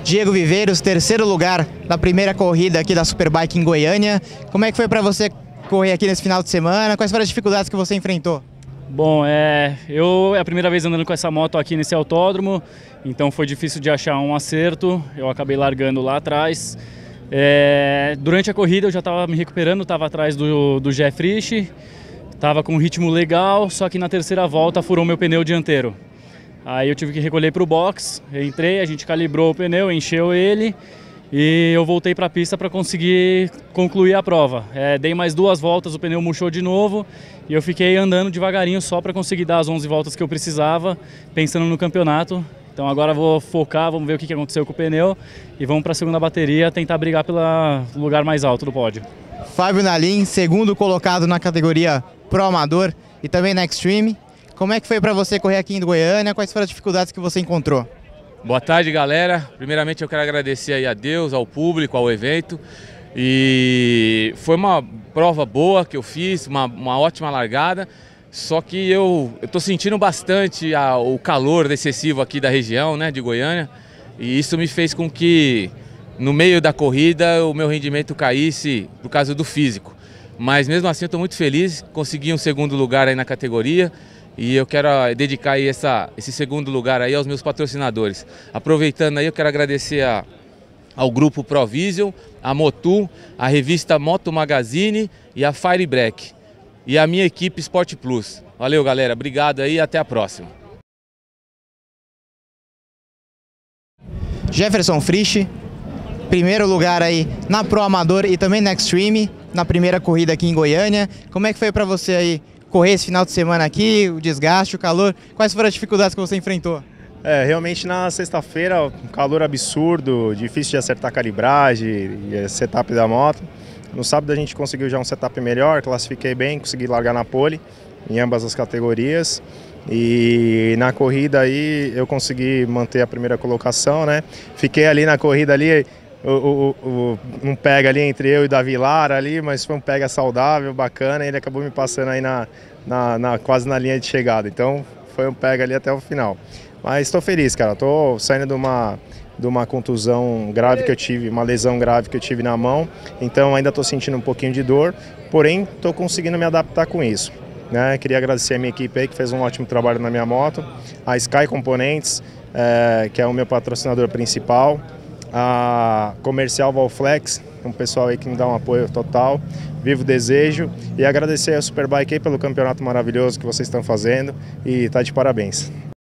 Diego Viveiros, terceiro lugar da primeira corrida aqui da Superbike em Goiânia. Como é que foi para você correr aqui nesse final de semana? Quais foram as dificuldades que você enfrentou? Bom, é a primeira vez andando com essa moto aqui nesse autódromo, então foi difícil de achar um acerto, eu acabei largando lá atrás. Durante a corrida eu já estava me recuperando, estava atrás do Jeff Frisch, estava com um ritmo legal, só que na terceira volta furou meu pneu dianteiro. Aí eu tive que recolher para o box, eu entrei, a gente calibrou o pneu, encheu ele e eu voltei para a pista para conseguir concluir a prova. Dei mais 2 voltas, o pneu murchou de novo e eu fiquei andando devagarinho só para conseguir dar as 11 voltas que eu precisava, pensando no campeonato. Então agora vou focar, vamos ver o que aconteceu com o pneu e vamos para a segunda bateria tentar brigar pelo lugar mais alto do pódio. Fábio Nalim, segundo colocado na categoria Pro Amador e também na Extreme. Como é que foi para você correr aqui em Goiânia? Quais foram as dificuldades que você encontrou? Boa tarde, galera. Primeiramente eu quero agradecer aí a Deus, ao público, ao evento. E foi uma prova boa que eu fiz, uma ótima largada. Só que eu tô sentindo bastante o calor excessivo aqui da região, né, de Goiânia. E isso me fez com que no meio da corrida o meu rendimento caísse por causa do físico. Mas mesmo assim eu estou muito feliz, consegui um segundo lugar aí na categoria. E eu quero dedicar aí esse segundo lugar aí aos meus patrocinadores. Aproveitando aí, eu quero agradecer ao grupo Provision, a Motu, a revista Moto Magazine e a Firebreak. E a minha equipe Sport Plus. Valeu, galera. Obrigado aí e até a próxima. Jefferson Frisch, primeiro lugar aí na Pro Amador e também na Extreme, na primeira corrida aqui em Goiânia. Como é que foi para você aí correr esse final de semana aqui, o desgaste, o calor? Quais foram as dificuldades que você enfrentou? Realmente na sexta-feira, um calor absurdo, difícil de acertar a calibragem e setup da moto. No sábado a gente conseguiu já um setup melhor, classifiquei bem, consegui largar na pole em ambas as categorias. E na corrida aí eu consegui manter a primeira colocação, né? Fiquei ali na corrida ali, um pega ali entre eu e o Davi Lara ali, mas foi um pega saudável, bacana, e ele acabou me passando aí quase na linha de chegada, então foi um pega ali até o final. Mas estou feliz, cara, estou saindo de uma contusão grave que eu tive, uma lesão grave que eu tive na mão, então ainda estou sentindo um pouquinho de dor, porém estou conseguindo me adaptar com isso. Né? Queria agradecer a minha equipe aí que fez um ótimo trabalho na minha moto, a Sky Componentes, que é o meu patrocinador principal, a Comercial Valflex, um pessoal aí que me dá um apoio total, vivo desejo, e agradecer a Superbike aí pelo campeonato maravilhoso que vocês estão fazendo e tá de parabéns.